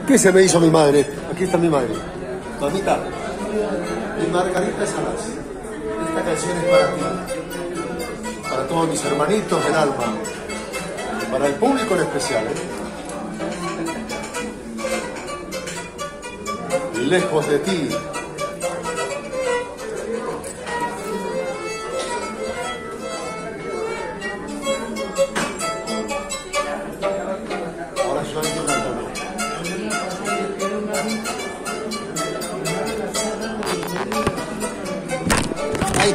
¿Qué se me hizo mi madre? Aquí está mi madre. Mamita, mi Margarita Salas, esta canción es para ti, para todos mis hermanitos del alma, para el público en especial. Lejos de ti. Ahora yo ando cantando. Ay.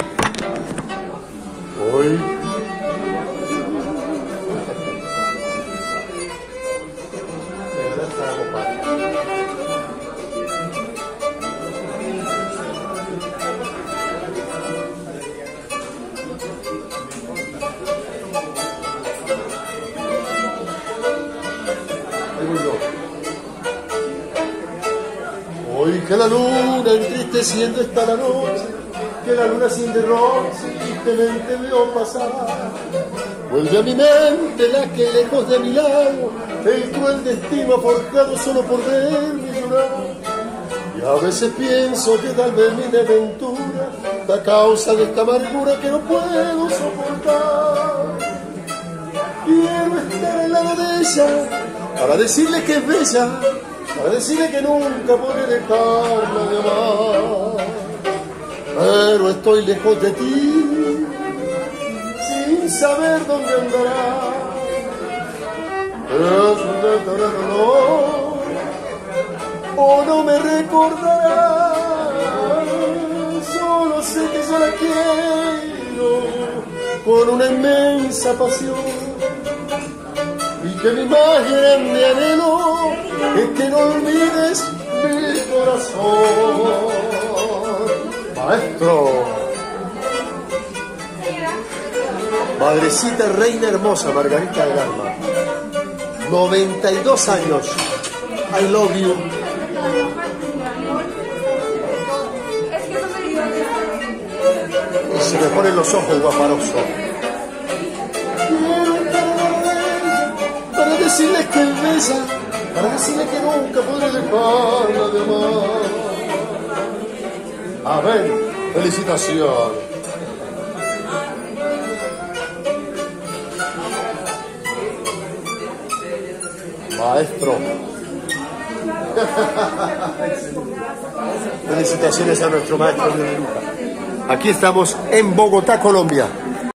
Hoy. Hoy que la luna entristeciendo está la noche, que la luna sin derroche tristemente veo pasar. Vuelve a mi mente la que lejos de mi lado el cruel destino ha forjado solo por verme llorar. Y a veces pienso que tal vez mi desventura da causa de esta amargura que no puedo soportar. Quiero estar al lado de ella para decirle que es bella, para decirle que nunca podré dejarla de amar. Pero estoy lejos de ti, sin saber dónde andará. O no me recordará. Solo sé que yo la quiero con una inmensa pasión, y que mi más grande anhelo es que no olvides mi corazón. Maestro, madrecita reina hermosa Margarita del alma, 92 años, I love you. Y se me ponen los ojos guaparoso. Para decirle que es bella, para decirle que nunca podré dejarla de amar. Amén. Felicitaciones. Maestro. Felicitaciones a nuestro maestro de Luca. Aquí estamos en Bogotá, Colombia.